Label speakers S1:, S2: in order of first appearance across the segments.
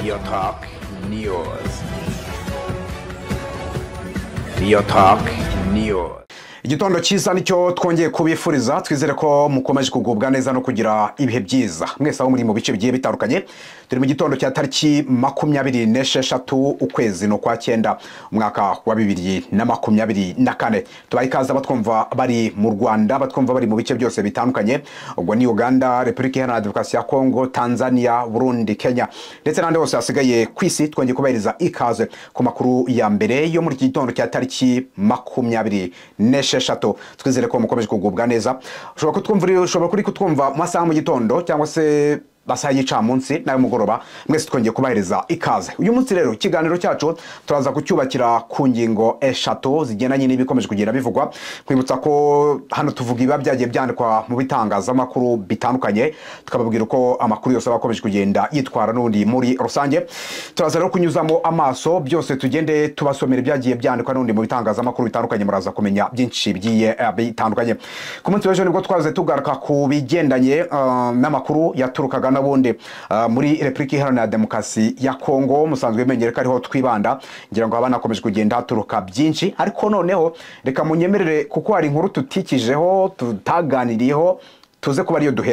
S1: Real Talk News. Real Talk News. Igitondo cyiza nicyo twongeye kubifuriza, twizere ko mukomeje kugubwa neza no kugira ibihe byiza mwese aho muri mu bice bigiye bitandukanye. Turi mu gitondo cya tariki 26 ukwezi no kwa 9 umwaka wa 2024. Tubaye ikaze abatwumva bari mu Rwanda, abatwumva bari mu bice byose bitandukanye, ubwo ni Uganda, Republika Iharanira Demokarasi ya Kongo, Tanzania, Burundi, Kenya ndetse n'andi hose hasigaye kwisi. Twongeye kubahiriza ikaze ku makuru ya mbere yo muri iki gitondo cya tariki 26. Twizere ko mukomeje kugubwa neza. Ushobora kuri kutwumva mu masaha mu gitondo cyangwa se basaha y'icamunsi nayo mugoroba, mwese twongeye kubahiriza ikaze. Uyu munsi rero ikiganiro cyacu turaza kucyubakira ku ngingo eshatu zigendanye n'ibikomeje kugenda bivugwa. Kwibutsa ko hano tuvuga iba byagiye byandikwa mu bitangazamakuru bitandukanye, tukababwira uko amakuru yose abakomeje kugenda yitwara n'undi muri rusange. Turaza rero kunyuzamo amaso byose tugende tubasomera ibyagiye byandikwa n'undi mu bitangazamakuru bitandukanye, muraza kumenya byinshi bigiye bitandukanye. Ku munsi w'ejo nibwo twaze tugaruka ku bigendanye n'amakuru yaturukaga n'ubundi muri Republika Iharanira Demokarasi ya Kongo. Musanzwe menyere ko ariho twibanda, ngira ngo abana nakomeje kugenda haturuka byinshi, ariko noneho reka munyemerere kuko hari inkuru tutikijeho tutaganiriyeho tuze kuba ariyo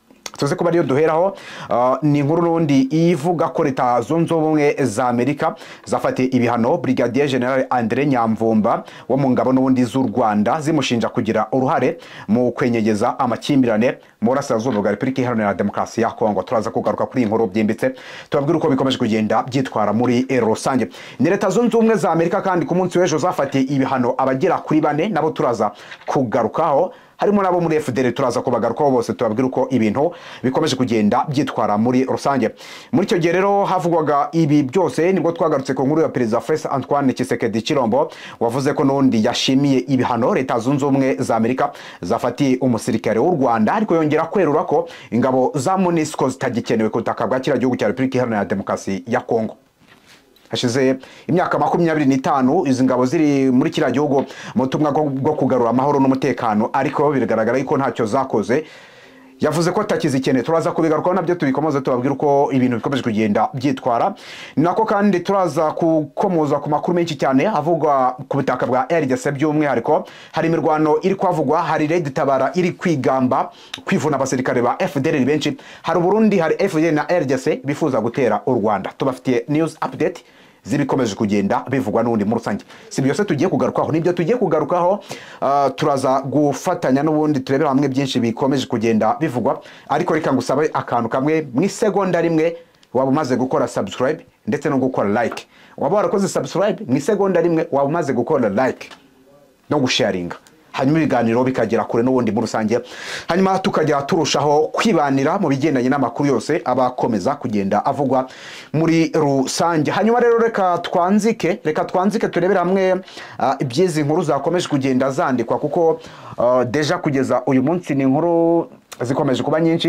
S1: duheraho. Ni inkuru n'undi ivuga ko Leta Zunze Ubumwe za Amerika zafatiye ibihano Brigadier General André Nyamvumba wo mu ngabo n'ubundi z'u Rwanda, zimushinja kugira uruhare mu kwenyegeza amakimbirane mu burasirazuba bwa Republika Iharanira Demokarasi ya Kongo. Turaza kugaruka kuri inkuru byimbitse, tubabwira uko bikomeje kugenda byitwara muri rusange. Ni Leta Zunze Ubumwe za Amerika kandi ku munsi w'ejo zafatiye ibihano abagera kuri 4 nabo turaza kugarukaho, harimo nabo muri FDL. Turaza kubagarukaho bose tubabwira uko ibintu bikomeje kugenda byitwara muri rusange. Muri cyo gihe rero havugwaga ibi byose, nibwo twagarutse ku nkuru ya Perezida Felix Antoine Tshisekedi Tshilombo wavuze ko n'undi yashimiye ibihano Leta Zunze Ubumwe za Amerika zafatiye umusirikare w'u Rwanda, ariko yongera kwerura ko ingabo za MONUSCO zitagikenewe ku butaka bwa kiriya gihugu cya Republika Iharanira Demokarasi ya Kongo. Hashize imyaka 25 izi ngabo ziri muri kiriya gihugu mu butumwa bwo kugarura amahoro n'umutekano, ariko biragaragara yuko ntacyo zakoze. Yavuze ko atakizikeneye. Turaza kubigarukaho nabyo tubikomoze tubabwira uko ibintu bikomeje kugenda byitwara. Nako kandi turaza kukomoza ku makuru menshi cyane avugwa ku butaka bwa RDC by'umwihariko. Hari imirwano iri kwavugwa, hari Red Tabara iri kwigamba kwivuna abasirikare ba FDL benshi, hari Burundi, hari FDL na RDC bifuza gutera u Rwanda. Tubafitiye news update zibikomeje kugenda bivugwa n'undi mu rusange. Si byose tugiye kugarukaho, nibyo tugiye kugarukaho. Turaza gufatanya n'ubundi turebera hamwe byinshi bikomeje kugenda bivugwa, ariko reka ngusabe akantu kamwe mu isegonda rimwe. Waba umaze gukora subscribe ndetse no gukora like. Waba warakoze subscribe mu isegonda rimwe, waba umaze gukora like no gusharinga, hanyuma ibiganiro bikagera kure n'ubundi mu rusange, hanyuma tukajya turushaho kwibanira mu bigendanye n'amakuru yose abakomeza kugenda avugwa muri rusange. Hanyuma rero reka twanzike turebera hamwe ibyizi nkuru zakomeje kugenda zandikwa, kuko deja kugeza uyu munsi ni inkuru zikomeje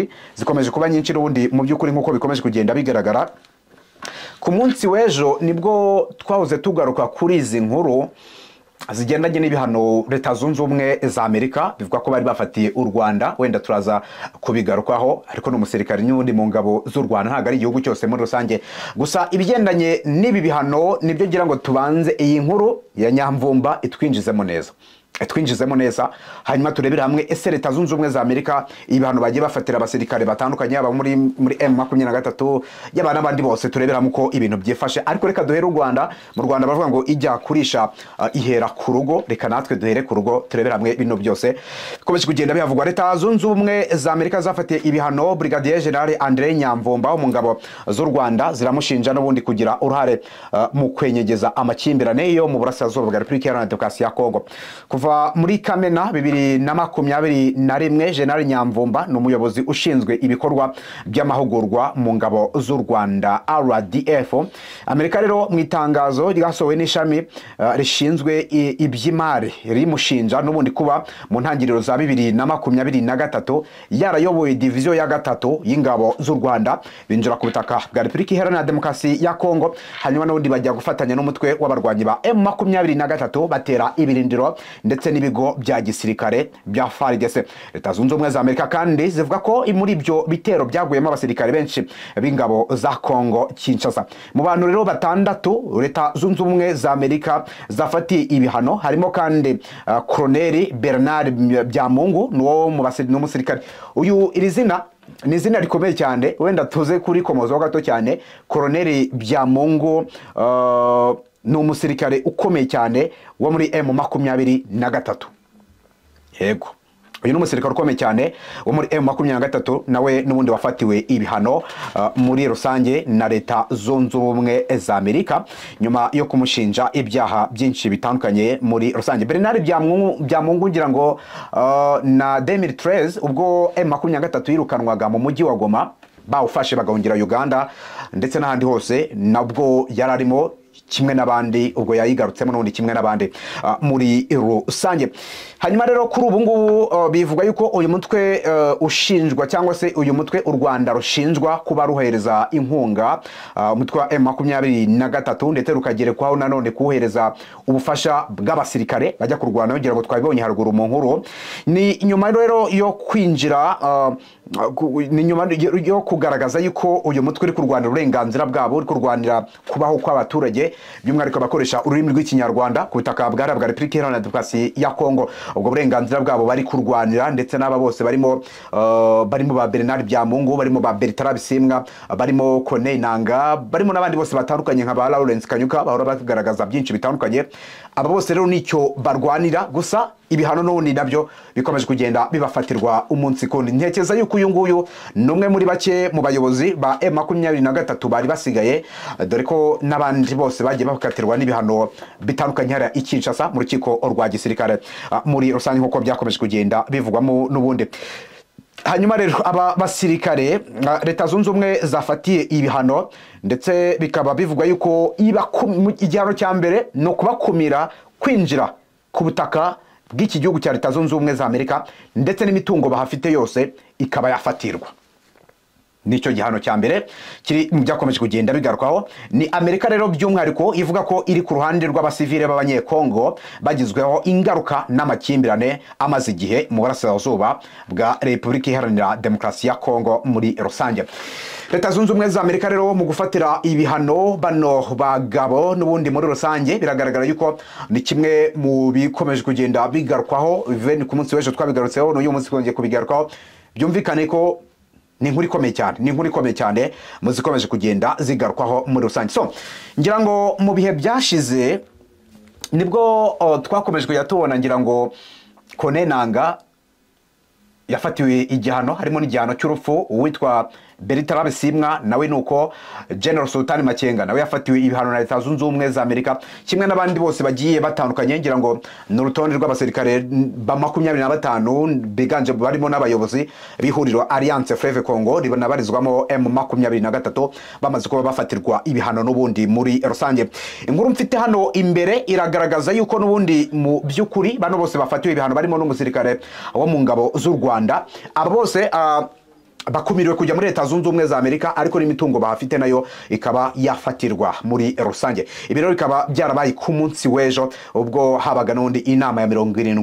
S1: kuba nyinshi n'ubundi mu by'ukuri nk'uko bikomeje kugenda bigaragara. Ku munsi w'ejo nibwo twahoze tugaruka kuri izi nkuru zigendanye n'ibihano Leta Zunze Ubumwe za Amerika bivuga ko bari bafatiye u Rwanda. Wenda turaza kubigarukaho, ariko n'umusirikare n'undi mu ngabo z'u Rwanda, ntago ari igihugu cyose muri rusange. Gusa ibigendanye n'ibi bihano nibyo ngira ngo tubanze iyi nkuru ya Nyamvumba itwinjizemo neza, hanyuma turebera hamwe ese Leta Zunze Ubumwe za Amerika ibihano bagiye bafatira abasirikare batandukanye, aba muri M23 y'abana n'abandi bose. Turebera hamwe uko ibintu byifashe, ariko reka duhere u Rwanda. Mu Rwanda bavuga ngo ijya kurisha ihera ku rugo, reka natwe duhere ku rugo turebera hamwe ibintu byose bikomeje kugenda bivugwa. Leta Zunze Ubumwe za Amerika zafatiye ibihano Brigadier General André Nyamvumba wo mu ngabo z'u Rwanda, ziramushinja n'ubundi kugira uruhare mu kwenyegeza amakimbirane yo mu burasirazuba bwa Republika Iharanira Demokarasi ya Kongo. Kuva muri Kamena 2021, General Nyamvumba ni umuyobozi ushinzwe ibikorwa by'amahugurwa mu ngabo z'u Rwanda RDF. Amerika rero mu itangazo ryasohowe n'ishami rishinzwe iby'imari rimushinja n'ubundi kuba mu ntangiriro za 2023 yarayoboye division ya 3 y'ingabo z'u Rwanda binjira ku butaka bwa Republika Iharanira Demokarasi ya Kongo, hanyuma n'ubundi bajya gufatanya n'umutwe w'abarwanyi ba M23 batera ibirindiro ndetse n'ibigo bya gisirikare bya FARDC. Leta zunze ubumwe za Amerika kandi zivuga ko muri ibyo bitero byaguyemo abasirikare benshi b'ingabo za Kongo Kinshasa. Mu bantu rero batandatu Leta zunze ubumwe za Amerika zafatiye ibihano harimo kandi Colonel Bernard Byamungu n'umusirikare uyu iri zina ni izina rikomeye cyane wenda tuze kuri komozo gato cyane. Colonel Byamungu ni umusirikare ukomeye cyane wo muri M23. Yego uyu ni umusirikare ukomeye cyane wo muri M23 nawe n'ubundi wafatiwe ibihano muri rusange na Leta zunze ubumwe za Amerika nyuma yo kumushinja ibyaha byinshi bitandukanye muri rusange. Bernard Byamungu ngira ngo na 2013 ubwo M23 yirukanwaga mu mujyi wa Goma bawufashe bagahungira Uganda ndetse n'ahandi hose nabwo yararimo kimwe n'abandi ubwo yayigarutsemo n'undi kimwe n'abandi muri rusange. Hanyuma rero kuri ubu ngubu bivuga yuko uyu mutwe ushinjwa cyangwa se uyu mutwe u Rwanda rushinjwa kuba ruhereza inkunga umutwe wa M23 ndetse rukagerekwaho nanone kuhereza ubufasha bw'abasirikare bajya kurwana ngira ngo twabibonye haruguru mu nkuru. Ni nyuma rero yo kwinjira ni nyuma yo kugaragaza yuko uyu mutwe uri kurwanira uburenganzira bwabo uri kurwanira kubaho kw'abaturage by'umwihariko bakoresha ururimi rw'ikinyarwanda ku butaka bwa Repubulika Iharanira Demokarasi ya Kongo. Ubwo burenganzira bwabo bari kurwanira ndetse n'aba bose barimo ba Bernard Byamungu barimo ba Bertrand Bisimwa barimo Corneille Nangaa barimo n'abandi bose batandukanye nka ba Lawrence Kanyuka bahora bagaragaza byinshi bitandukanye. Aba bose rero nicyo barwanira gusa ibihano n'ubundi nabyo bikomeje kugenda bibafatirwa umunsi kundi. Ntekeza yuko uyu nguyu numwe muri bake mu bayobozi ba M23 bari basigaye dore ko n'abandi bose bagiye bakatirwa n'ibihano bitandukanye hari Kinshasa mu rukiko rwa gisirikare muri rusange nkuko byakomeje kugenda bivugwamo n'ubundi. Hanyuma rero aba basirikare Leta zunze ubumwe zafatiye ibihano ndetse bikaba bivugwa yuko igihano cya mbere no kubakumira kwinjira ku butaka bw'iki gihugu cya Leta zunze ubumwe za Amerika ndetse n'imitungo bahafite yose ikaba yafatirwa. Nicyo gihano cya mbere kiri mu byakomeje kugenda bigarukwaho. Ni Amerika rero by'umwihariko ivuga ko iri ku ruhande rw'abasivile b'abanyekongo bagizweho ingaruka n'amakimbirane amaze igihe mu burasirazuba bwa Repubulika Iharanira Demokarasi ya Kongo muri rusange. Leta zunze ubumwe za Amerika rero mu gufatira ibihano bano bagabo n'ubundi muri rusange biragaragara yuko ni kimwe mu bikomeje kugenda bigarukwaho even ku munsi w'ejo twabigarutseho n'uyu munsi twongeye kubigarukaho. Byumvikane ko ni inkuru ikomeye cyane muzikomeje kugenda zigarukwaho muri rusange. So ngira ngo mu bihe byashize nibwo twakomeje kujya tubona ngira ngo Corneille Nangaa yafatiwe igihano harimo n'igihano cy'urupfu uwitwa Bertrand Bisimwa nawe nuko General Sultan Makenga nawe yafatiwe ibihano na Leta zunze ubumwe za Amerika kimwe n'abandi bose bagiye batandukanye ngira ngo n'urutonde rw'abasirikare ba 25 biganje barimo n'abayobozi bihuriro Alliance Fleuve Congo ribanabarizwamo M23 bamaze kuba bafatirwa ibihano n'ubundi muri rusange. Inkuru mfite hano imbere iragaragaza yuko n'ubundi mu by'ukuri bano bose bafatiwe ibihano barimo n'umusirikare wo mu ngabo z'u Rwanda. Abo bose bakumiriwe kujya muri Leta zunze ubumwe za Amerika ariko n'imitungo bahafite nayo ikaba yafatirwa muri rusange. Ibiro bikaba byarabaye ku munsi w'ejo ubwo habaga n'undi inama ya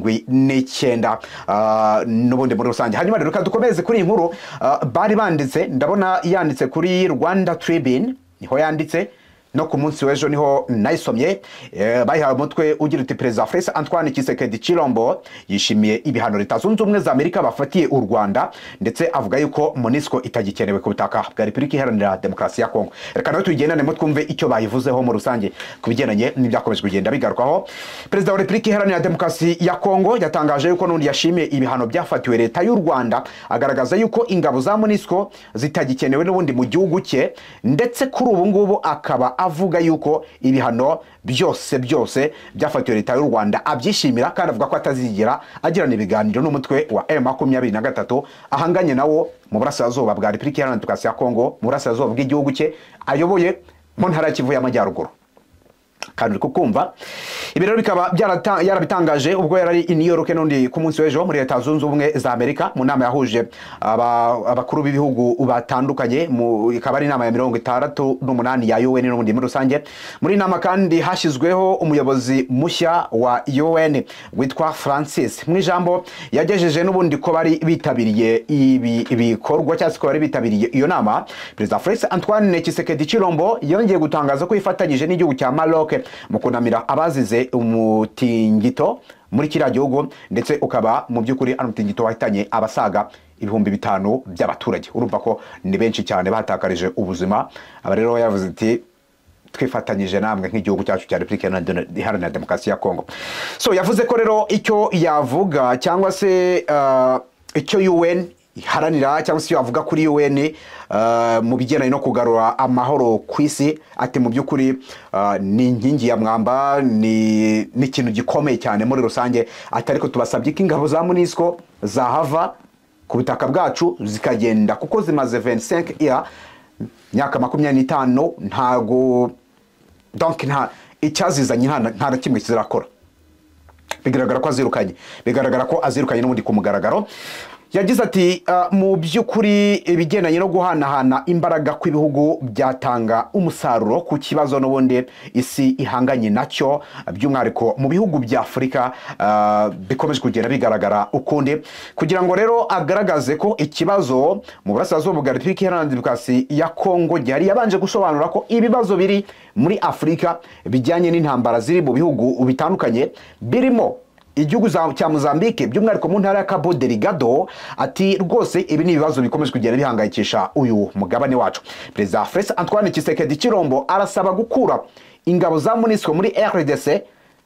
S1: 79 n'ubundi muri rusange. Hanyuma rero dukomeze kuri inkuru bari banditse ndabona yanditse kuri Rwanda Tribune niho yanditse no ku munsi w'ejo niho nayisomye bayihawe umutwe ugira uti Perezida Felix Antoine Tshisekedi Tshilombo yishimiye ibihano Leta zunze ubumwe za Amerika bafatiye u Rwanda ndetse avuga yuko MONUSCO itagikenewe ku butaka bwa Repubulika Iharanira Demokarasi ya Kongo. Reka nawe tugendane mu twumve icyo bayivuzeho mu rusange kubigendanye n'ibyakomeje kugenda bigarukwaho. Perezida wa Repubulika Iharanira Demokarasi ya Kongo yatangaje yuko n'undi yashimiye ibihano byafatiwe Leta y'u Rwanda agaragaza yuko ingabo za MONUSCO zitagikenewe n'ubundi mu gihugu cye ndetse kuri ubu ngubu akaba avuga yuko ibihano byose byafatiwe Leta y'u Rwanda abyishimira kandi avuga ko atazigera agirana ibiganiro n'umutwe wa M23 ahanganye nawo mu burasirazuba bwa Repubulika Iharanira Demokarasi ya Kongo mu burasirazuba bw'igihugu cye ayoboye mu ntara ya Kivu y'Amajyaruguru. Kandi kukumva ibi rero bikaba yarabitangaje ubwo yari i New York n'undi ku munsi w'ejo muri Leta Zunze Ubumwe za Amerika mu nama yahuje abakuru b'ibihugu batandukanye, ikaba ari inama ya 68 ya UN n'ubundi muri rusange. Muri nama kandi hashyizweho umuyobozi mushya wa UN witwa Francis. Mu ijambo yagejeje n'ubundi ko bari bitabiriye ibikorwa cyangwa ko bari bitabiriye iyo nama, Perezida Felix Antoine Tshisekedi Tshilombo yongeye gutangaza ko yifatanyije n'igihugu cya Maroc mu kunamira abazize umutingito muri kiriya gihugu, ndetse ukaba mu by'ukuri ari umutingito wahitanye abasaga 5,000 by'abaturage. Urumva ko ni benshi cyane batakarije ubuzima. Aba rero yavuze ati twifatanyije namwe nk'igihugu cyacu cya Repubulika Iharanira Demokarasi ya Kongo. So yavuze ko rero icyo yavuga cyangwa se icyo UN iharanira cyangwa se yavuga kuri UN mu bigendanye no kugarura amahoro ku isi, ati mu by'ukuri ni inkingi ya mwamba, ni ikintu gikomeye cyane muri rusange. Ati ariko tubasabye ko ingabo za MONUSCO zahava ku butaka bwacu zikagenda, kuko zimaze 25 years, myaka 25, ntago donc nta icyazizanye nta kimwe kizirakora. Bigaragara ko azirukanye n'ubundi ku mugaragaro. Yagize ati mu by'ukuri ibigendanye no guhanahana imbaraga kw'ibihugu byatanga umusaruro ku kibazo n'ubundi isi ihanganye nacyo, by'umwihariko mu bihugu bya Afurika bikomeje kugenda bigaragara ukundi, kugira ngo rero agaragaze ko ikibazo mu burasirazuba bwa Repubulika Iharanira Demokarasi ya Kongo gihari. Yabanje gusobanura ko ibibazo biri muri Afurika bijyanye n'intambara ziri mu bihugu bitandukanye birimo igihugu cya Mozambique, by'umwihariko mu ntara ya Cabo Delgado. Ati rwose ibi ni ibibazo bikomeje kugenda bihangayikisha uyu mugabane wacu. Perezida Felix Antoine Tshisekedi Tshilombo arasaba gukura ingabo za MONUSCO muri RDC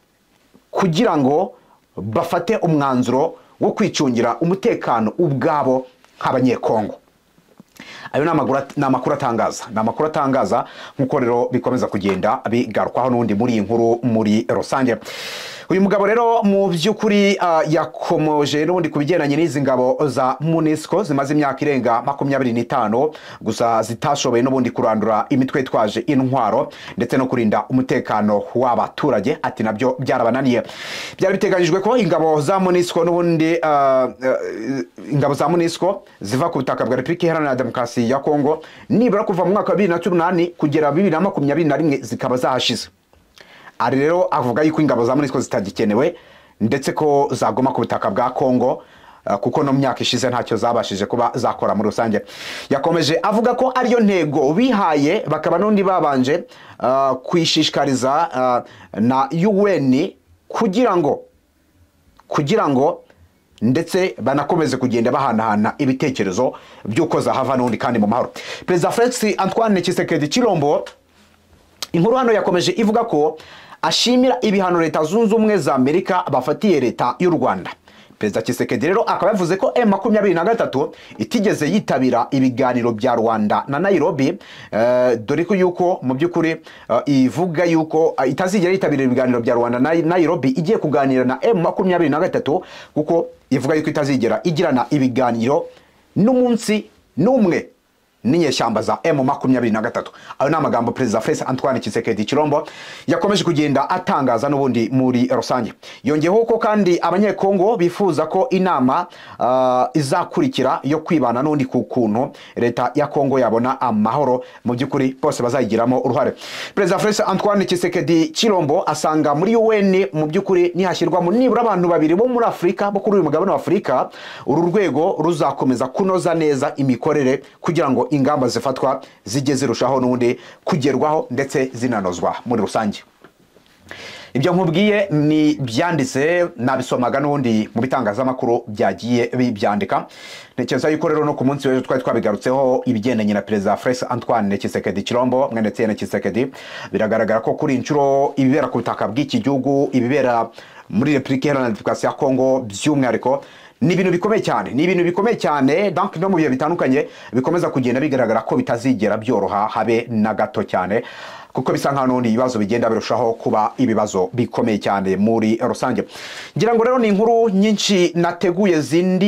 S1: kugira ngo bafate umwanzuro wo kwicungira umutekano ubwabo nk'abanyekongo. Ayo ni amakuru atangaza nk'uko rero bikomeza kugenda bigarukwaho n'undi muri iyi nkuru muri rusange. Uyu mugabo rero mu by'ukuri yakomoje n'ubundi ku bigendanye n'izi ngabo za MONUSCO zimaze imyaka irenga 25 gusa zitashoboye n'ubundi kurandura imitwe itwaje intwaro ndetse no kurinda umutekano w'abaturage. Ati nabyo byarabananiye. Byari biteganyijwe ko ingabo za MONUSCO n'ubundi ingabo za MONUSCO ziva ku butaka bwa Repubulika Iharanira Demokarasi ya Kongo nibura kuva mu mwaka wa 2018 kugera 2021 zikaba zahashize. Ari rero avuga yuko ingabo za MONUSCO zitagikenewe ndetse ko zagoma ku butaka bwa Kongo kuko no myaka ishize ntacyo zabashije kuba zakora muri rusange. Yakomeje avuga ko ariyo ntego bihaye, bakaba n'undi babanje kwishishikariza na UN kugira ngo ndetse banakomeze kugenda bahanahana ibitekerezo by'uko zahava n'undi kandi mu mahoro. Perezida Felix Antoine Tshisekedi Tshilombo inkuru hano yakomeje ivuga ko ashimira ibihano Leta Zunze Ubumwe za Amerika bafatiye leta y'u Rwanda. Perezida Tshisekedi rero akaba yavuze ko M23 itigeze yitabira ibiganiro bya Rwanda na Nairobi, dore ko yuko mu by'ukuri ivuga yuko itazigera yitabira ibiganiro bya Rwanda na Nairobi igiye kuganira na M23, kuko ivuga yuko itazigera igirana ibiganiro n'umunsi n'umwe n'inyeshyamba za M23. Ayo ni amagambo Perezida Felix Antoine Tshisekedi Tshilombo yakomeje kugenda atangaza n'ubundi muri rusange. Yongeyeho ko kandi abanyekongo bifuza ko inama izakurikira yo kwibana n'undi ku kuntu leta ya Kongo yabona amahoro, mu by'ukuri bose bazayigiramo uruhare. Perezida Felix Antoine Tshisekedi Tshilombo asanga muri UN mu by'ukuri nihashyirwamo nibura abantu babiri bo muri Afurika, bo kuri uyu mugabane wa Afurika, uru rwego ruzakomeza kunoza neza imikorere kugira ngo ingamba zifatwa zijye zirushaho n'undi kugerwaho ndetse zinanozwa muri rusange. Ibyo nkubwiye ni byanditse nabisomaga n'undi mu bitangazamakuru byagiye bibyandika. Ntekereza yuko rero no ku munsi w'ejo twari twabigarutseho ibigendanye na Perezida Felix Antoine Tshisekedi Tshilombo mwene Etienne Tshisekedi. Biragaragara ko kuri inshuro ibibera ku butaka bw'iki gihugu, ibibera muri Repubulika Iharanira Demokarasi ya Kongo by'umwihariko, ni ibintu bikomeye cyane donc no mu bihe bitandukanye bikomeza kugenda bigaragara ko bitazigera byoroha habe na gato cyane, kuko bisa nkaho n'ubundi ibibazo bigenda birushaho kuba ibibazo bikomeye cyane muri rusange. Ngira ngo rero ni inkuru nyinshi nateguye zindi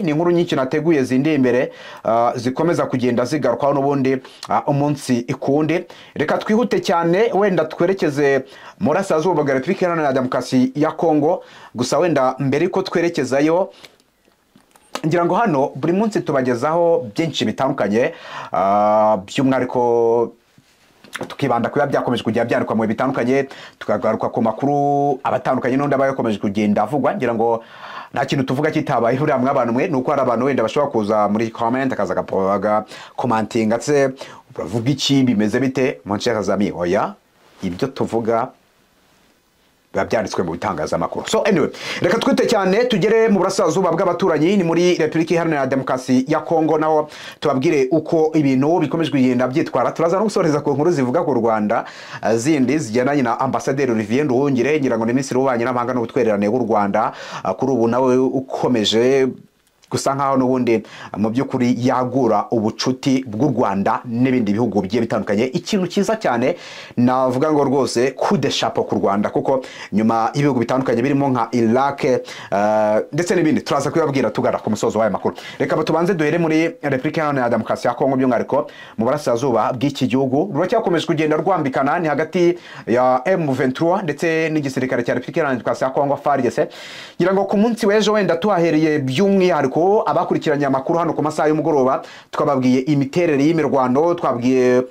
S1: imbere zikomeza kugenda zigarukwaho n'ubundi umunsi ikundi. Reka twihute cyane wenda twerekeze muri Burasirazuba bwa Repubulika Iharanira Demokarasi ya Kongo. Gusa wenda mbere ko twerekezayo, ngira ngo hano buri munsi tubagezaho byinshi bitandukanye, by'umwihariko tukibanda kuba byakomeje kujya byandikwa mu bitandukanye, tukagaruka ku makuru abatandukanye n'undi aba yakomeje kugenda avugwa. Ngira ngo nta kintu tuvuga kitabaye uriya mw'abantu mwe, nuko hari abantu wenda bashobora kuza muri comment akaza gapoga commenting atse bavuga iki bimeze bite mon cher ami. Oya, ibyo tuvuga biba byanditswe mu bitangazamakuru. So anyway, reka twite cyane tugere mu Burasirazuba bw'abaturanyi, ni muri Repubulika Iharanira Demokarasi ya Kongo, naho tubabwire uko ibintu bikomeje kugenda byitwara. Turaza no gusoreza ku nkuru zivuga ku Rwanda zindi zigendanye na Ambassadeur Olivier Nduhungire, ngira ngo ni Minisitiri w'Ububanyi n'Amahanga n'Ubutwererane bw'u Rwanda, kuri ubu nawe ukomeje gusa nkaho n'ubundi mu by'ukuri yagura ubucuti bw'u Rwanda n'ibindi bihugu bigiye bitandukanye. Ikintu cyiza cyane navuga ngo rwose coup de chapeau ku Rwanda, kuko nyuma y'ibihugu bitandukanye birimo nka Iraq ndetse n'ibindi turaza kubabwira tugara ku musozo w'aya makuru. Reka tubanze duhere muri Repubulika Iharanira Demokarasi ya Kongo, by'umwihariko mu Burasirazuba bw'iki gihugu. Ruracyakomeje kugenda rwambikana ni hagati ya M23 ndetse n'igisirikare cya Repubulika Iharanira Demokarasi ya Kongo FARDC. Ngira ngo ku munsi w'ejo wenda tuhahereye by'umwihariko abakurikiranye amakuru hano ku masaha y'umugoroba, twababwiye imiterere y'imirwano, twabwiye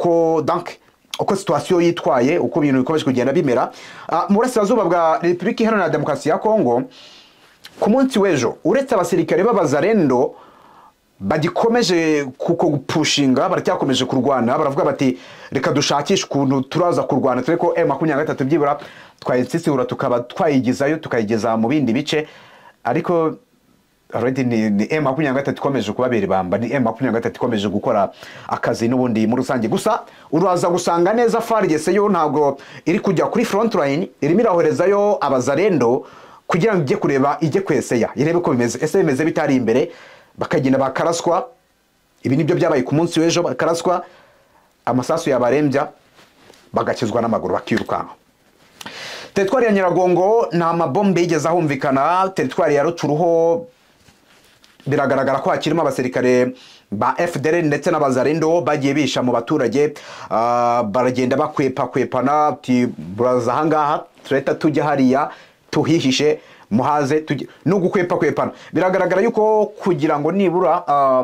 S1: uko situation yitwaye, uko ibintu bikomeje kugenda bimera mu Burasirazuba bwa Repubulika Iharanira Demokarasi ya Kongo. Ku munsi w'ejo uretse abasirikare b'abazarendo bagikomeje kupushinga, baracyakomeje kurwana, baravuga bati reka dushakishe ukuntu turaza kurwana, turi ko M23 byibura twayitsitsura tukaba twayigizayo tukayigeza mu bindi bice. Ariko already ni M23 ikomeje kubabera ibamba, ni M23 ikomeje gukora akazi n'ubundi muri rusange. Gusa uraza gusanga neza FARDC yo ntabwo iri kujya kuri front line, irimo irahorezayo abazarendo kugira ngo ijye kureba, ijye kweseya irebe ko bimeze, ese bimeze bitari imbere, bakagenda bakaraswa. Ibi nibyo byabaye ku munsi w'ejo, bakaraswa amasasu yabarembya bagakizwa n'amaguru bakirukanka. Teritwari ya Nyiragongo nta mabombe yigeze ahumvikana. Teritwari ya Rucuruho biragaragara ko hakirimo abasirikare ba FDL ndetse n'abazarendo bagiye bisha mu baturage, baragenda bakwepana ati buraza ahangaha tureta tujya hariya tuhihishe muhaze no gukwepana. Biragaragara yuko kugira ngo nibura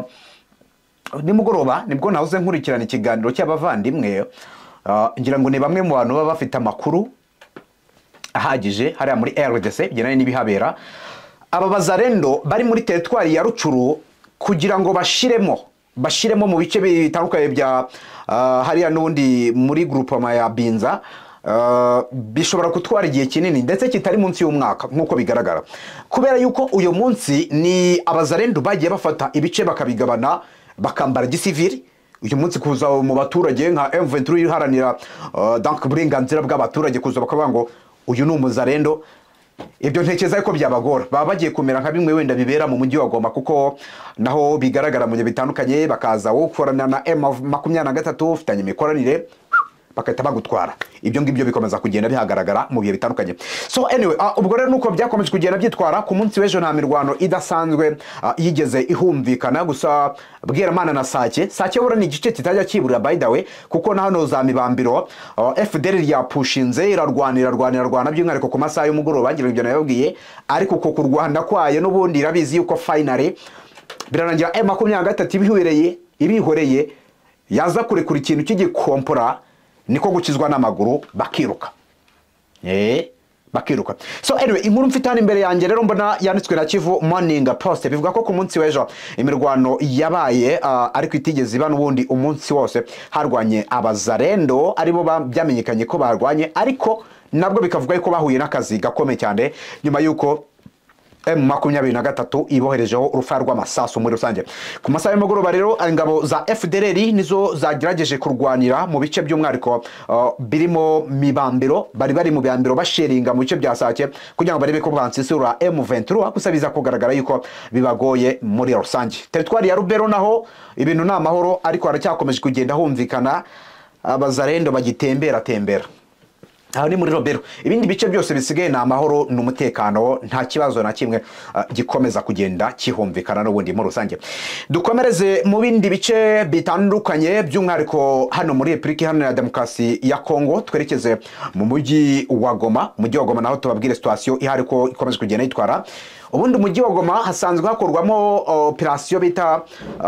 S1: nimugoroba nibwo nahoze nkurikirana ikiganiro cy'abavandimwe, ngira ngo ni bamwe mu bantu baba bafite amakuru ahagije hariya muri RDC bigendanye n'ibihabera. Aba bazarendo bari muri teritwari ya Rucuru kugira ngo bashiremo mu bice bitandukanye bya hariya n'ubundi muri groupement ya Binza, bishobora gutwara igihe kinini ndetse kitari munsi y'umwaka nk'uko bigaragara, kubera yuko uyu munsi ni abazarendo bagiye bafata ibice bakabigabana bakambara gisivili. Uyu munsi kuza mu baturage nka M23 iharanira uburenganzira bw'abaturage kuza bakavuga ngo uyu ni umuzarendo, ibyo ntekereza ko byabagora. Baba bagiye kumera nka bimwe wenda bibera mu mujyi wa Goma, kuko naho bigaragara mu bitandukanye, bakaza gukorana na M23 ufitanye imikoranire bakahita bagutwara. Ibyo ngibyo bikomeza kugenda bihagaragara mu bihe bitandukanye. So anyway, ubwo rero nuko byakomeje kugenda byitwara. Ku munsi w'ejo nta mirwano idasanzwe yigeze ihumvikana, gusa Bweramana na Sake bura ni igice kitajya kiburira by the way, kuko na hano za Mibambiro FDL yapushinze irarwana by'umwihariko ku masaha y'umugoroba, ngira ibyo nababwiye. Ariko uko kurwana kwayo n'ubundi irabizi yuko finally birarangira M23 ibihoreye yaza kurekura ikintu cy'igikompora, niko gukizwa n'amaguru bakiruka. Bakiruka. So anyway, inkuru mfite hano imbere yanjye rero mbona yanditswe na Kivu Morning Post, bivuga ko ku munsi w'ejo imirwano yabaye, ariko itigeze iba n'ubundi umunsi wose harwanye abazarendo, aribo byamenyekanye ko barwanye, ariko nabwo bikavuga ko bahuye n'akazi gakomeye cyane nyuma yuko M23 iboherejeho urufa rw'amasasu muri rusange. Ku masaha y'umugoroba rero ingabo za FDLR nizo zagerageje kurwanira mu bice by'umwihariko birimo Mibambiro, bari mu Bambiro basheringa mu bice bya Sake kugira ngo barebe ko bansisura M23, gusa biza kugaragara yuko bibagoye muri rusange. Teritwari ya Rubero naho ibintu nta mahoro, ariko haracyakomeje kugenda humvikana abazarendo bagitembera tembera. Aho ni muri Robero. Ibindi bice byose bisigaye na amahoro n'umutekano, nta kibazo na kimwe gikomeza kugenda kihumvikana n'ubundi muri rusange. Dukomereze mu bindi bice bitandukanye by'umwariko hano muri Republika Iharanira Demokarasi ya Kongo, twerekeze mu mujyi wa Goma. Mujyi wa Goma naho tubabwire situation ihari ko ikomeje kugenda yitwara. Ubundi mujyi wa Goma hasanzwe hakorwamo operation bita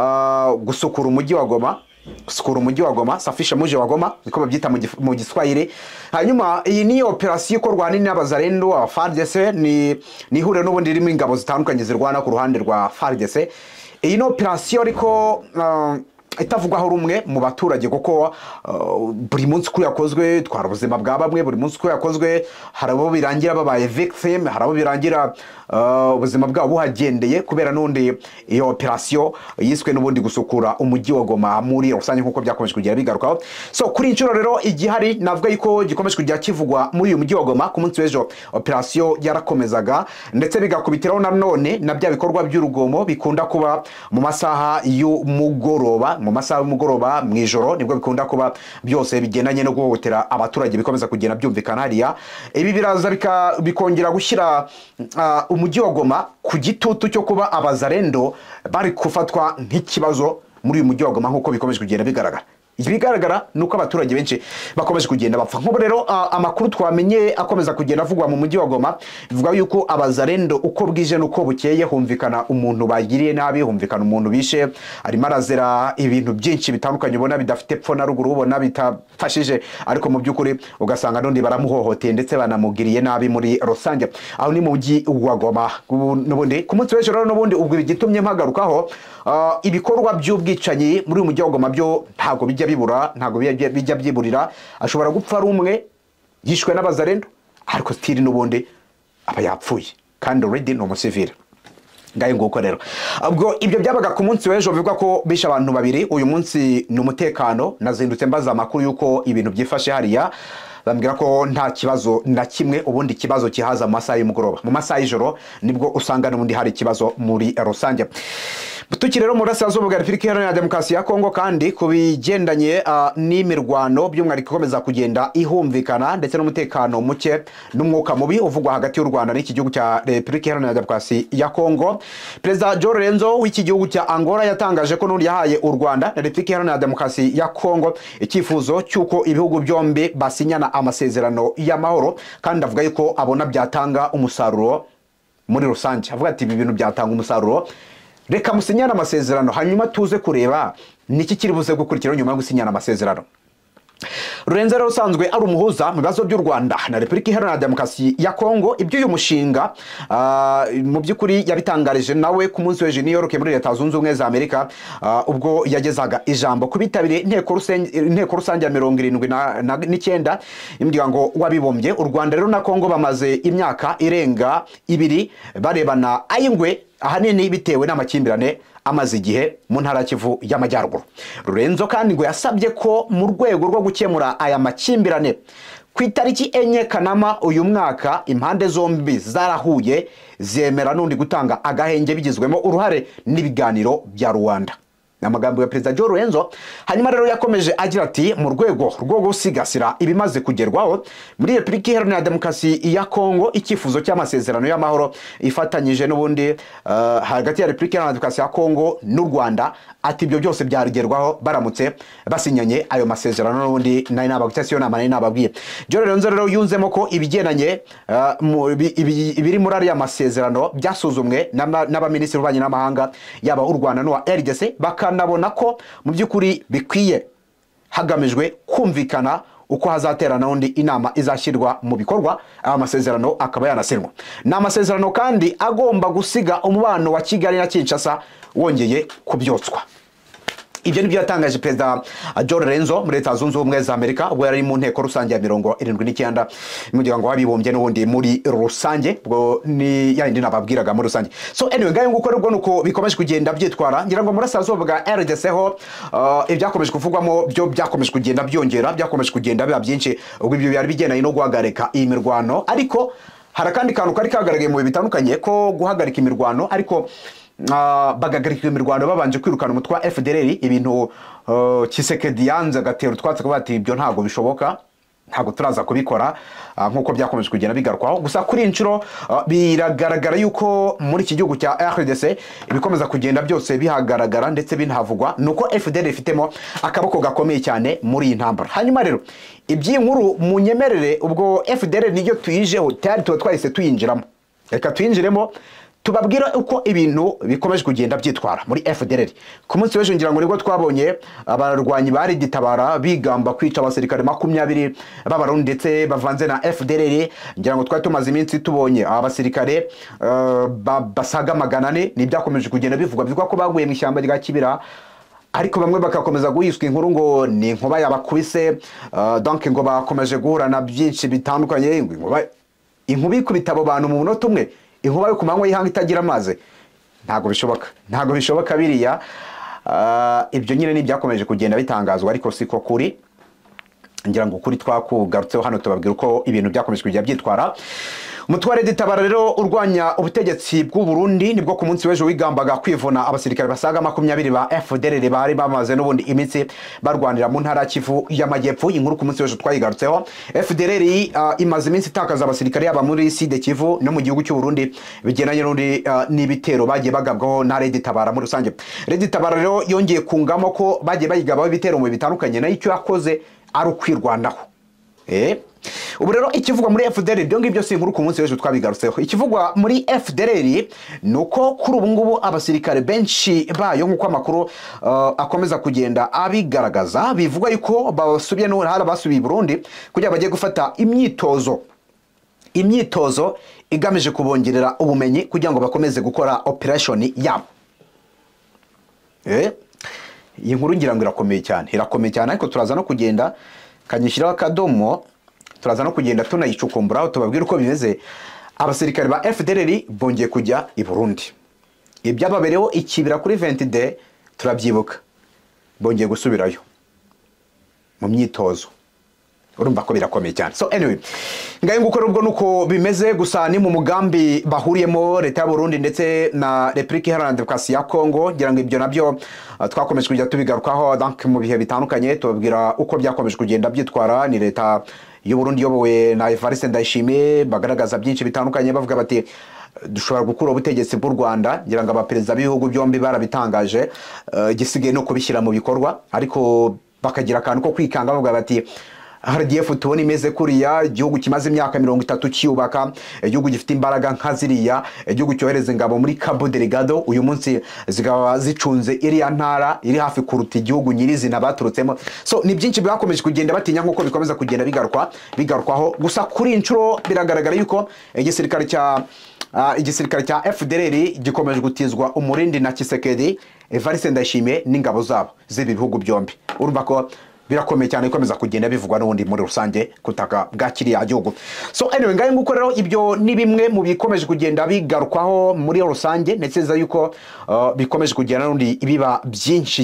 S1: gusukura umujyi wa Goma. Sukura umujyi wa Goma, safisha muje wa Goma, niko babyita mu Giswahili. Hanyuma iyi ni operation ikorwa n'abazarendo aba FARDC, ni hure n'ubundi ririmo ingabo zitandukanye zirwana ku ruhande rwa FARDC. Iyi no operation ariko itavugwaho rumwe mu baturage kuko buri munsi ko yakozwe twara ubuzima bwa bamwe, buri munsi ko yakozwe harabo birangira babaye victim, harabo birangira ubuzima bwabo buhagendeye kubera n'undi iyo operation yiswe n'ubundi gusukura umujyi wa Goma muri rusange nkuko byakomeje kugera bigarukaho. So kuri incuro rero igihari navuga yuko gikomeje kujya kivugwa muri uyu mujyi wa Goma ku munsi w'ejo operation yarakomezaga ndetse bigakubitiraho nanone na bya bikorwa by'urugomo bikunda kuba mu masaha y'umugoroba, mu masaha y'umugoroba mu ijoro nibwo bikunda kuba byose bigendanye no guhotera abaturage bikomeza kugenda byumvikana hariya. Ibi biraza bikongera gushyira umujyi wa Goma ku gitutu cyo kuba abazarendo bari kufatwa nk'ikibazo muri uyu mujyi wa Goma nkuko bikomeje kugenda bigaragara. Ibigaragara nuko abaturage benshi bakomeje kugenda bapfa. Nk'ubu rero amakuru twamenye akomeza kugenda avugwa mu mujyi wa Goma bivuga yuko abazarendo uko bwije nuko bukeye humvikana umuntu bagiriye nabi, humvikana umuntu bishe, arimo arazera ibintu byinshi bitandukanye ubona bidafite pfo na ruguru, ubona bitafashije, ariko mu by'ukuri ugasanga n'undi baramuhohoteye ndetse banamugiriye nabi muri rusange. Aho ni mu mujyi wa Goma. N'ubundi ku munsi w'ejo rero n'ubundi ubwo bigitumye mpagarukaho ibikorwa by'ubwicanyi muri uyu mujyi wa Goma byo ntago bijya bibura, ntago bijya byiburira. Ashobora gupfa ari umwe yishwe n'abazarendo ariko stili n'ubundi aba yapfuye kandi already no musivile. Ngaye nguko rero ubwo ibyo byabaga ku munsi w'ejo bivuga ko bishe abantu babiri. Uyu munsi ni umutekano, nazindutse mbaza amakuru yuko ibintu byifashe hariya, bambwira ko nta kibazo na kimwe. Ubundi kibazo kihaza mu masaha y'umugoroba, mu masaha y'ijoro nibwo usanga n'ubundi hari kibazo muri rusange. Tukiri rero mu burasirazuba bwa Republika Iharanira Demokarasi ya Kongo kandi kubigendanye n'imirwano by'umwihariko ikomeza kugenda ihumvikana ndetse n'umutekano muke n'umwuka mubi uvugwa hagati y'u Rwanda n'iki gihugu cya Republika Iharanira Demokarasi ya Kongo. Perezida Joao Lorenzo w'iki gihugu cya Angola yatangaje ko n'undi yahaye u Rwanda na Republika Iharanira Demokarasi ya Kongo icyifuzo cy'uko ibihugu byombi basinyana amasezerano y'amahoro, kandi avuga yuko abona byatanga umusaruro muri rusange. Avuga ati ibi bintu byatanga umusaruro, reka musinyana amasezerano hanyuma tuze kureba niki kiri buze gukurikira nyuma yo gusinyana amasezerano. Lorenzo rero usanzwe ari umuhuza mu bibazo by'u Rwanda na Republika Iharanira Demokarasi ya Kongo. Ibyo uyu mushinga mu by'ukuri yabitangarije nawe ku munsi w'ejo New York muri Leta Zunze Ubumwe za Amerika ubwo yagezaga ijambo kubitabiriye inteko rusange ya 79 y'umuryango w'abibumbye. U Rwanda rero na Kongo bamaze imyaka irenga 2 barebana ayingwe ahanini bitewe n'amakimbirane amaze igihe mu ntara Kivu y'Amajyaruguru. Lorenzo kandi ngo yasabye ko mu rwego rwo gukemura aya makimbirane ku itariki 4 Kanama uyu mwaka impande zombi zarahuye zemera n'undi gutanga agahenge bigizwemo uruhare n'ibiganiro bya Rwanda. Amagambo ya Perezida Joao Lorenzo. Hanyuma rero yakomeje agira ati mu rwego rwo gusigasira ibimaze kugerwaho muri Republika Iharanira Demokarasi ya Kongo, icyifuzo cy'amasezerano y'amahoro ifatanyije n'ubundi hagati ya Republika Iharanira Demokarasi ya Kongo n'u Rwanda, ati ibyo byose byarigerwaho baramutse basinyanye ayo masezerano n'ubundi nari nabagutasiyo namane nababwiye. Joao Lorenzo rero yunzemo ko ibigendanye ibiri muri ariya masezerano byasuzumwe n'abaminisitiri b'ububanyi n'amahanga yaba u Rwanda n'uwa RDC, bakanabona ko mu by'ukuri bikwiye hagamijwe kumvikana uko hazaterana n'undi inama izashyirwa mu bikorwa amasezerano akaba yanasinywa. N'amasezerano kandi agomba gusiga umubano wa Kigali na Kinshasa wongeye kubyotswa. Ibyo nibyo yatangaje Perezida Joao Lorenzo muri Leta Zunze Ubumwe za Amerika ubwo yari mu nteko rusange ya 79 y'umuryango w'abibumbye n'ubundi muri rusange, ubwo ni yindi nababwiraga muri rusange. So anyway, ngaye nguko rero nuko bikomeje kugenda byitwara. Ngira ngo muri burasirazuba bwa RDC ho ibyakomeje kuvugwamo byo byakomeje kugenda byongera, byakomeje kugenda biba byinshi, ubwo ibyo byari bigendanye no guhagarika iyi mirwano. Ariko hari kandi kantu kari kagaragaye mu bitandukanye ko guhagarika imirwano, ariko bagagarika imirwano babanje kwirukana umutwe wa FDLR, ibintu Tshisekedi yanze agatera utwatsi akavuga ati ibyo ntabwo bishoboka, ntabwo turaza kubikora nk'uko byakomeje kugenda bigarukwaho. Gusa kuri inshuro biragaragara yuko muri iki gihugu cya RDC ibikomeza kugenda byose bihagaragara ndetse binahavugwa nuko FDL ifitemo akaboko gakomeye cyane muri iyi ntambara. Hanyuma rero iby'inkuru munyemerere ubwo FDL niyo tuyijeho tayari tuba twahise tuyinjiramo, reka tuyinjiremo tubabwira uko ibintu bikomeje kugenda byitwara muri FDL. Ku munsi w'ejo ngira ngo nibwo twabonye abarwanyi bari gitabara bigamba kwica abasirikare 20 b'abarundi ndetse bavanze na FDL. Ngira ngo twari tumaze iminsi tubonye abasirikare basaga 400 n'ibyakomeje kugenda bivugwa ko baguye mu ishyamba rya Kibira, ariko bamwe bakakomeza guhiswa inkuru ngo ni inkuba yabakubise. Donc ngo bakomeje guhura na byinshi bitandukanye, inkuba ikubita abo bantu mu munota umwe, inkuba yo ku manywa y'ihanga itagira amazi. Ntabwo bishoboka biriya. Ibyo nyine ni byakomeje kugenda bitangazwa, ariko siko kuri. Ngira ngo kuri twakugarutseho hano tubabwira uko ibintu byakomeje kugenda byitwara. Umutware Ditabara rero urwanya ubutegetsi bw'u Burundi nibwo ku munsi w'ejo wigambaga kwivuna abasirikare basaga 20 ba FDL bari bamaze n'ubundi imitsi barwanira mu ntara Kivu y'Amajyepfo. Inkuru ku munsi w'ejo twayigarutseho. FDL imaze iminsi itakaza abasirikare yaba muri Sud Kivu no mu gihugu cy'u Burundi bigenanye n'undi n'ibitero bagiye bagabwaho na Ditabara muri rusange. Ditabara rero yongeye kungamo ko bagiye bayigabaho ibitero mu bitandukanye, nayo icyo yakoze ari ukwirwanaho. Ubu rero ikivugwa muri FDL byo ngibyo si inkuru ku munsi w'ejo twabigarutseho. Ikivugwa muri FDL nuko kuri ubu ngubu abasirikare benshi bayo nk'uko amakuru akomeza kugenda abigaragaza, bivuga yuko basubiye no hari basubiye Burundi kugira bagiye gufata imyitozo igamije kubongerera ubumenyi kugira ngo bakomeze gukora operation yabo. Iyi nkuru ngira ngo irakomeye cyane, ariko turaza no kugenda kanyishyiraho akadomo, turaza no kugenda tunayicukumburaho tubabwira uko bimeze. Abasirikare ba FDL bongeye kujya i Burundi, ibyababereho ikibira kuri 20 turabyibuka, bongeye gusubirayo mu myitozo. Urumva ko birakomeye cyane. So anyway, ngaye ngukora ubwo nuko bimeze. Gusa ni mu mugambi bahuriyemo leta ya Burundi ndetse na Republika Iharanira Demokarasi ya Kongo. Ngira ngo ibyo nabyo twakomeje kujya tubigarukaho donc mu bihe bitandukanye tubabwira uko byakomeje kugenda byitwara. Ni leta y'u Burundi yobowe na Evariste Ndayishimiye bagaragaza byinshi bitandukanye bavuga bati dushobora gukura ubutegetsi bw'u Rwanda. Ngira ngo abaperezida b'ibihugu byombi barabitangaje, gisigaye no kubishyira mu bikorwa, ariko bakagira akantu ko kwikanga bavuga bati RDF tubona imeze kuriya, igihugu kimaze imyaka 30 cyubaka, igihugu gifite imbaraga nka ziriya, igihugu cyohereza ingabo muri Cabo Delgado, uyu munsi zigaba zicunze iriya ntara iri hafi kuruta igihugu nyirizina baturutsemo. So ni byinshi byakomeje kugenda batinya nk'uko bikomeza kugenda bigarukwaho. Gusa kuri inshuro biragaragara yuko igisirikare cya FDL gikomeje gutizwa umurindi na Tshisekedi, Evariste Ndayishimiye n'ingabo zabo z'ibi bihugu byombi. Urumva ko birakomeye cyane ikomeza kugenda bivugwa n'ubundi muri rusange kutaka bwa kiriya gihugu. So anyway, ngaye nguko rero ibyo ni bimwe mu bikomeje kugenda bigarukwaho muri rusange, ndetse za yuko bikomeje kugenda n'undi ibiba byinshi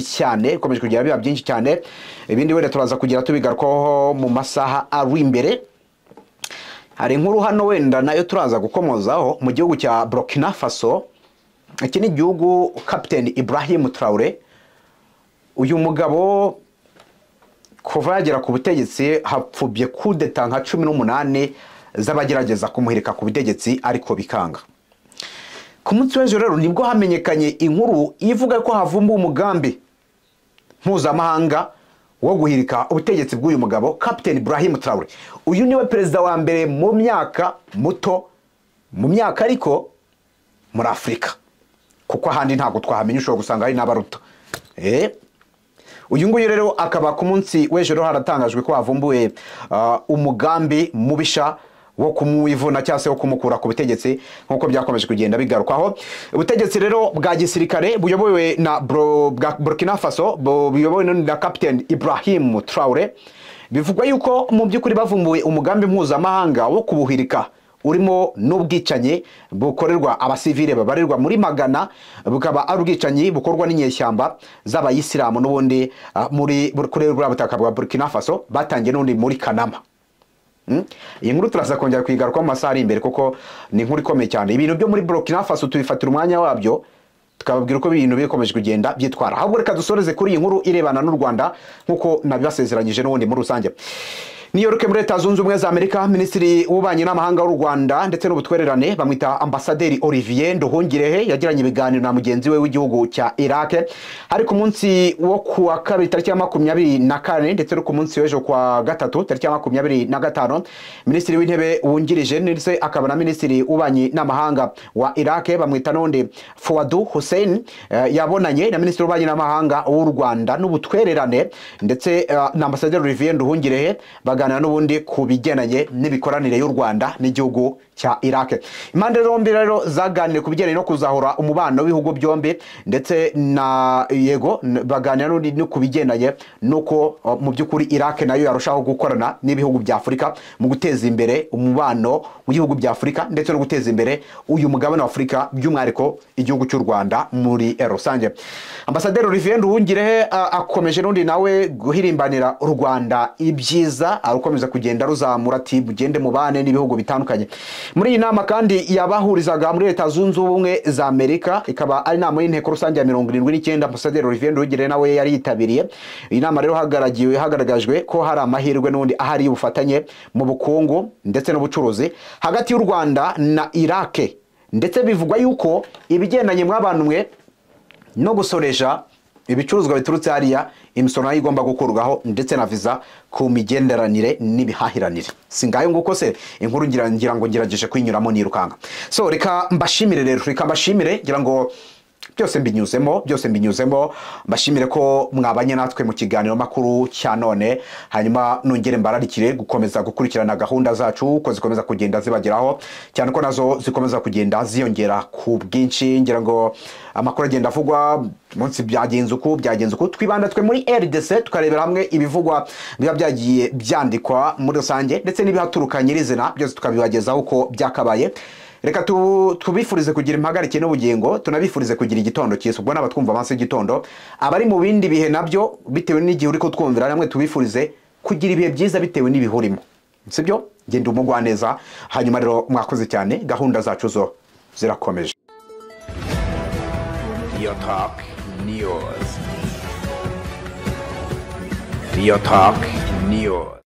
S1: cyane, ibindi wenda turaza kugira tubigarukaho mu masaha ari imbere. Hari inkuru hano wenda nayo turaza gukomozaho mu gihugu cya Burkina Faso. Iki ni igihugu Captain Ibrahim Traoré, uyu mugabo kuva yagera ku butegetsi hapfubye kudeta nka 18 z'abagerageza kumuhirika ku butegetsi ariko bikanga. Ku munsi w'ejo rero nibwo hamenyekanye inkuru ivuga ko havumba umugambi mpuzamahanga wo guhirika ubutegetsi bw'uyu mugabo Captain Ibrahim Traoré. Uyu niwe perezida wa mbere mu myaka ariko muri Afrika, kuko ahandi ntabwo twahamenya, ushobora gusanga hari n'abaruta. Uyu nguyu rero akaba ku munsi w'ejo haratangajwe ko havumbuye umugambi mubisha wo kumwivuna cyangwa se wo kumukura ku butegetsi nk'uko byakomeje kugenda bigarukaho. Ubutegetsi rero bwa gisirikare buyobowe na Burkina Faso buyobowe na Captain Ibrahim Traoré, bivugwa yuko mu by'ukuri bavumbuye umugambi mpuzamahanga wo kubuhirika urimo n'ubwicanye bukorerwa abasivile babarirwa muri magana, bukaba ari ubwicanyi bukorwa n'inyeshyamba z'abayisilamu n'ubundi muri kurerwa butaka bwa Burkina Faso batangiye n'undi muri Kanama. Iyi nkuru turaza kongera kwigaruka mu masaha ari imbere kuko ni inkuru ikomeye cyane. Ibintu byo muri Burkina Faso tubifatira umwanya wabyo tukababwira uko ibintu bikomeje kugenda byitwara. Ahubwo reka dusoreze kuri iyi nkuru irebana n'u Rwanda nkuko nabibasezeranyije n'ubundi muri rusange. New York muri Leta Zunze Ubumwe za Amerika, Minisitiri w'Ububanyi n'Amahanga w'u Rwanda ndetse n'ubutwererane bamwita Ambasaderi Olivier Nduhungirehe yagiranye ibiganiro na mugenzi we w'igihugu cya Iraq hari ku munsi wo kuwa kabiri tariki ya 24 ndetse no ku munsi w'ejo kwa gatatu tariki ya 25. Minisitiri w'Intebe wungirije ndetse akaba na Minisitiri w'Ububanyi n'Amahanga wa Iraq bamwita nonde Fouad Hussein yabonanye na Minisitiri w'Ububanyi n'Amahanga w'u Rwanda n'ubutwererane ndetse na Ambasaderi Olivier Nduhungirehe n'ubundi ku bigenanye n'ibikoranire y'u Rwanda n'igihugu cya Iraq. Impande zombi rero zaganire ku bigenanye no kuzahura umubano w'ibihugu byombi ndetse na yego baganira no ku bigenanye nuko mu by'ukuri Iraq nayo yarushaho gukorana n'ibihugu bya Afurika mu guteza imbere umubano w'ibihugu bya Afurika ndetse no guteza imbere uyu mugabane wa Afurika by'umwihariko igihugu cy'u Rwanda muri rusange. Ambasaderi Olivier Nduhungirehe akomeje n'undi nawe guhirimbanira u Rwanda ibyiza arukomeza kugenda ruzamura ati mugende mubane n'ibihugu bitandukanye. Muri iyi nama kandi yabahurizaga muri Leta Zunze Ubumwe za Amerika ikaba ari nama y'inteko rusange ya 79. Ambasaderi Olivier Nduhungirehe nawe yari yitabiriye iyi nama rero hagaragajwe ko hari amahirwe n'undi ahari ubufatanye mu bukungu ndetse n'ubucuruzi hagati y'u Rwanda na Iraq ndetse bivugwa yuko ibigendanye mw'abantu mwe no gusoresha ibicuruzwa biturutse hariya imisoro nayo igomba gukurwaho ndetse na visa ku migenderanire n'ibihahiranire. Singayo nguko se inkuru ngira ngo ngirageje kwinyuramo nirukanga. So reka mbashimire rero ngira ngo byose mbinyuzemo mbashimire ko mwabanye natwe mu kiganiro makuru cya none, hanyuma nongere mbararikire gukomeza gukurikirana gahunda zacu uko zikomeza kugenda zibageraho cyane ko nazo zikomeza kugenda ziyongera ku bwinshi. Ngira ngo amakuru agenda avugwa munsi byagenze uko twibanda twe muri RDC tukarebera hamwe ibivugwa biba byagiye byandikwa muri rusange ndetse n'ibihaturuka nyirizina byose tukabibagezaho uko byakabaye. Reka tubifurize kugira impagarike n'ubugingo, tunabifurize kugira igitondo cyiza. Ubwo n'abatwumva amaso y'igitondo abari mu bindi bihe nabyo bitewe n'igihe uri ko twumvira namwe tubifurize kugira ibihe byiza bitewe n'ibihurimo, sibyo? Genda umugwa neza, hanyuma rero mwakoze cyane, gahunda zacu zo zirakomeje.
S2: Real Talk News. Real Talk News.